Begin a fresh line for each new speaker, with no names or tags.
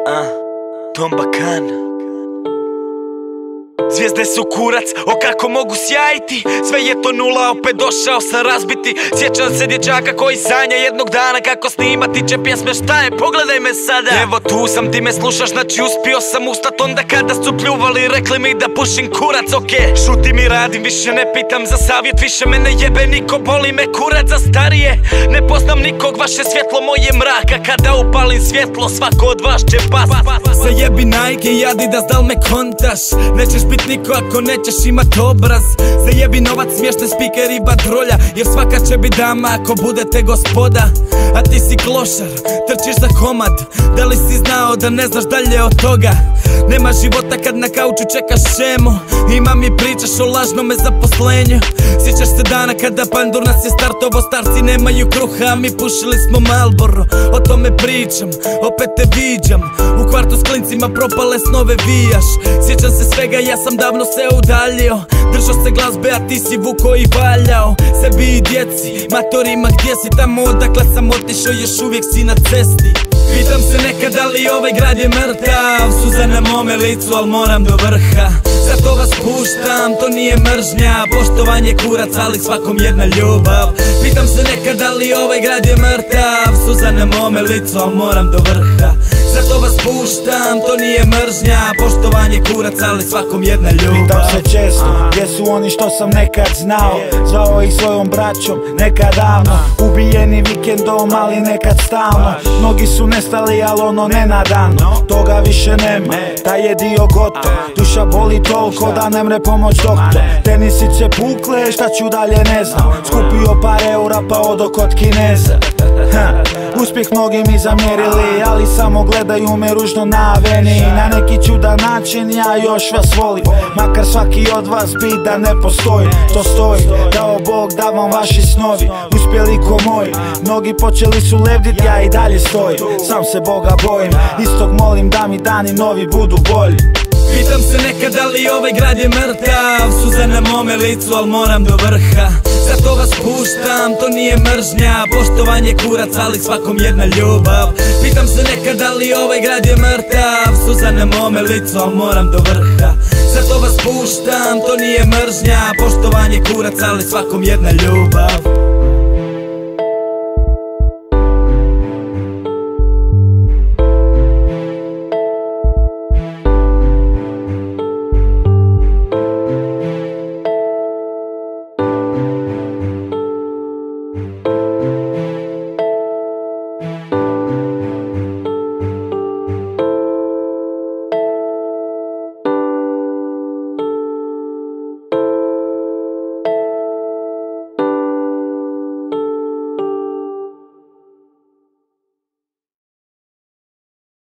Tom Bakan. Zvijezde su kurac, o kako mogu sjajiti. Sve je to nula, opet došao sam razbiti. Sjećam se dječaka koji sanja jednog dana kako snimati će pjesme, šta je, pogledaj me sada. Evo tu sam, ti me slušaš, znači uspio sam ustat onda kada su pljuvali, rekli mi da pušim kurac. Okej, šutim i radim, više ne pitam za savjet, više me ne jebe niko, boli me kurac za starije. Ne poznam nikog, vaše svjetlo moje mraka, kada upalim svjetlo svako od vas će pas. Zajebi Nike i Adidas, dal me kontaš, nećeš bit niko ako nećeš imat obraz. Zajebi novac, smješten speaker i badrolja, jer svaka će bit dama ako budete gospoda. A ti si klošar, trčiš za komad, da li si znao da ne znaš dalje od toga? Nema života kad na kauču čekaš šemu, imam i pričaš o lažnome zaposlenju. Sjećaš se dana kada pandur nas je startovo, starci nemaju kruha, a mi pušili smo Marlboro. O tome pričam, opet te viđam, u kvartu s klincima propale snove vijaš. Sjećam se svega, ja sam davno se udaljio, držao se glazbe, a ti si vuko i valjao. Sebi i djeci, matorima gdje si, tamo odakle sam otišao, još uvijek si na cesti. Pitam se nekad da li ovaj grad je mrtav, suza na mome licu, al moram do vrha. Zato vas puštam, to nije mržnja, poštovanje kurac, ali svakom jedna ljubav. Pitam se nekad da li ovaj grad je mrtav, suza na mome licu, al moram do vrha. Zato vas puštam, to nije mržnja, poštovanje kurac, ali svakom jedna ljubav.
Pitam se često, gdje su oni što sam nekad znao, zvao ih svojom braćom, nekad davno. Ubijeni vikendom, ali nekad stalno. Mnogi su nestali, ali ono nenadano, toga više nema, taj je dio gotov. Duša boli toliko da ne mre pomoć doktor. Tenisice pukle, šta ću dalje ne znam, skupio par eura pa odo kod Kineza. Uspjeh mnogi mi zamjerili, ali samo gledaju me ružno na aveni. Na neki čudan način ja još vas volim, makar svaki od vas bit da ne postoji. To stoji, dao Bog da vam vaši snovi uspjeli ko moji. Mnogi počeli su lebdit, ja i dalje stojim, sam se Boga bojim, istog molim da mi dani novi budu bolji.
Pitam se nekad da li ovaj grad je mrtav, suza na mome licu, al moram do vrha. Zato vas puštam, to nije mržnja, poštovanje kurac, ali svakom jedna ljubav. Pitam se nekad da li ovaj grad je mrtav, suza na mome licu, al moram do vrha. Zato vas puštam, to nije mržnja, poštovanje kurac, ali svakom jedna ljubav.